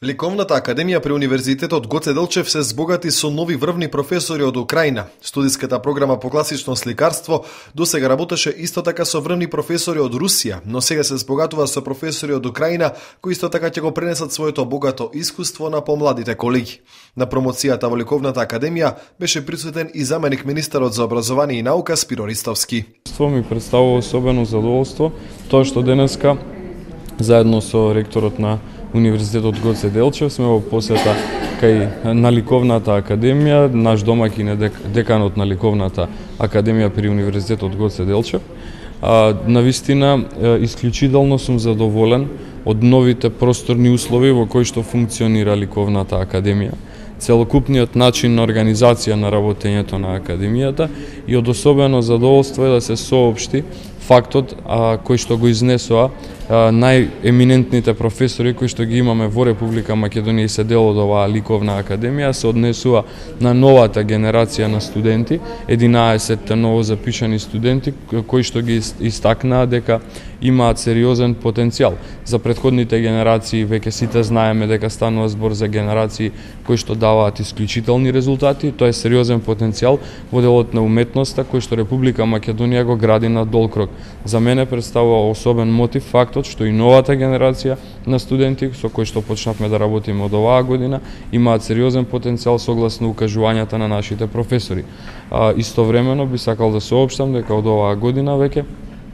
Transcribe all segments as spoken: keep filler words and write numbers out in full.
Ликовната академија при Универзитетот Гоце Делчев се збогати со нови врвни професори од Украина. Студиската програма по класично сликарство досега работеше исто така со врвни професори од Русија, но сега се збогатува со професори од Украина кои исто така ќе го пренесат своето богато искуство на помладите колеги. На промоцијата во Ликовната академија беше присутен и заменик министерот за образование и наука Спиро Ристовски. Ство ми представува особено задоволство тоа што денеска заедно со ректорот на Универзитетот Гоце Делчев сме во посета кај на Ликовната академија, наш домаќин е дек, деканот на Ликовната академија при Универзитетот Гоце Делчев. А, навистина, исклучително сум задоволен од новите просторни услови во кои што функционира Ликовната академија, целокупниот начин на организација на работењето на академијата и од особено задоволство е да се соопшти фактот а, кој што го изнесоа а, најеминентните професори кои што ги имаме во Република Македонија и се дел од оваа Ликовна академија, се однесува на новата генерација на студенти, единаесет ново запишани студенти кои што ги истакнаа дека имаат сериозен потенцијал. За претходните генерации веќе сите знаеме дека станува збор за генерации кои што даваат исклучителни резултати, тоа е сериозен потенцијал во делот на уметноста кој што Република Македонија го гради на долг рок. За мене представува особен мотив фактот што и новата генерација на студенти со кои што почнавме да работиме од оваа година имаат сериозен потенцијал согласно укажувањата на нашите професори. А, истовремено би сакал да соопштам дека од оваа година веќе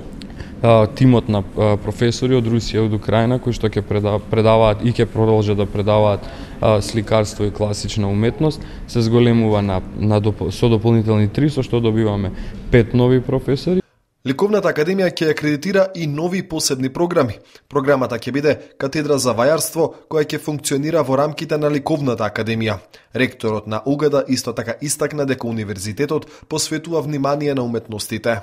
тимот на професори од Русија и од Украина кои што ќе предаваат и ќе продолжат да предаваат сликарство и класична уметност се зголемува на, на доп, со дополнителни три, со што добиваме пет нови професори. Ликовната академија ќе акредитира и нови посебни програми. Програмата ќе биде катедра за вајарство која ќе функционира во рамките на Ликовната академија. Ректорот на УГД исто така истакна дека универзитетот посветува внимание на уметностите.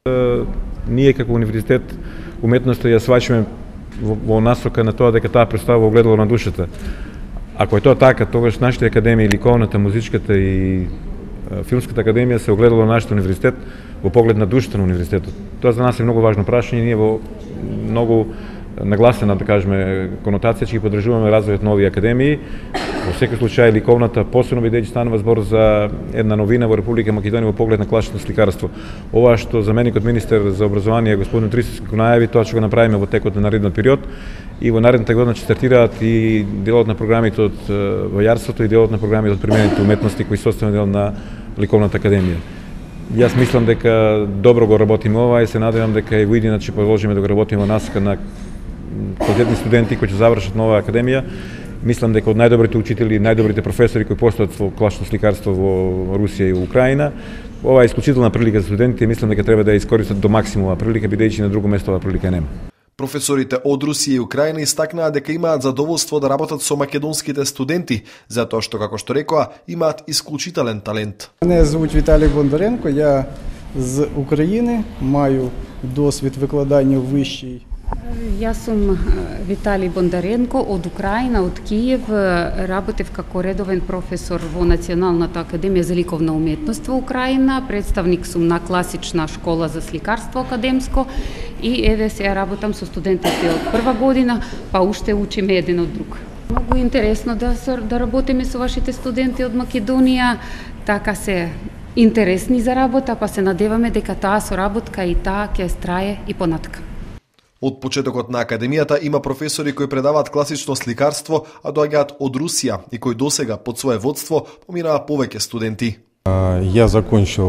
Ние како универзитет уметноста ја сваќаме во, во насока на тоа дека таа представува огледало на душата. Ако е тоа така, тогаш нашите академии, Ликовната, Музичката и Филмската академија се огледало на нашиот универзитет во поглед на душата на универзитетот. Тоа за нас е многу важно прашање, ние во многу нагласена, да кажеме, конотација ќе ги поддржуваме развојот на овие академии. Во секој случај Ликовната посебно бидејќи станува збор за една новина во Република Македонија во поглед на класично сликарство. Ова што заменикот министер за образование господин Ристовски го најави, тоа ќе го направиме во текот на наредниот период и во наредната година ќе стартираат и делот на програмите од вајарството и делот на програмите од применените уметности кои се составен дел на Ликовната академија. Јас мислам дека добро го работиме ова и се надевам дека и во иднина ќе продолжиме да го работиме во насока на квалитетни студенти кои ќе завршат нова академија. Мислам дека од најдобрите учители, најдобрите професори кои постојат во класично сликарство во Русија и во Украина, ова е исклучителна прилика за студентите и мислам дека треба да ја искористат до максимум оваа прилика, бидејќи на друго место оваа прилика нема. Професорите од Русија и Украина истакнаа дека имаат задоволство да работат со македонските студенти, затоа што, како што рекоа, имаат исклучителен талент. Мене звуть Віталій Бондаренко, я з України, маю досвід викладання в вищій. Јас сум Виталий Бондаренко од Украина, од Киев. Работев како редовен професор во Националната академија за ликовна уметност во Украина. Представник сум на класична школа за сликарство академско и еве сега работам со студентите од прва година, па уште учиме еден од друг. Многу интересно да да работиме со вашите студенти од Македонија, така се интересни за работа, па се надеваме дека таа соработка и таа ќе трае и понатака. Од почетокот на академијата има професори кои предаваат класично сликарство, а доаѓаат од Русија и кои досега под свое водство поминаа повеќе студенти. Я закончил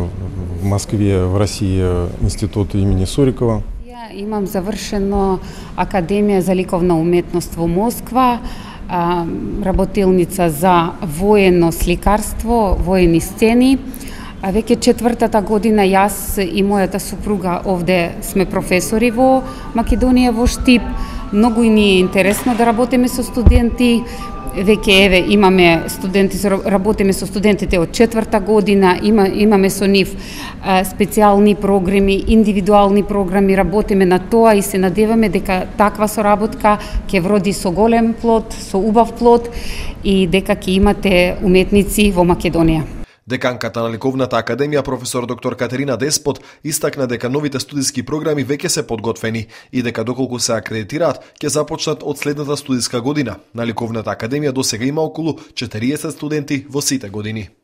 в Москве, в России, институт имени Сурикова. Ја имам завршено Академија за ликовна уметност во Москва, работилница за воено сликарство, воени сцени. А веќе четвртата година јас и мојата супруга овде сме професори во Македонија, во Штип. Многу и ни е интересно да работиме со студенти. Веќе еве имаме студенти, работиме со студентите од четврта година, има, имаме со нив специјални програми, индивидуални програми, работиме на тоа и се надеваме дека таква соработка ќе вроди со голем плод, со убав плод и дека ќе имате уметници во Македонија. Деканката на Ликовната академија професор доктор Катерина Деспот истакна дека новите студиски програми веќе се подготвени и дека доколку се акредитираат ќе започнат од следната студиска година. На Ликовната академија досега има околу четириесет студенти во сите години.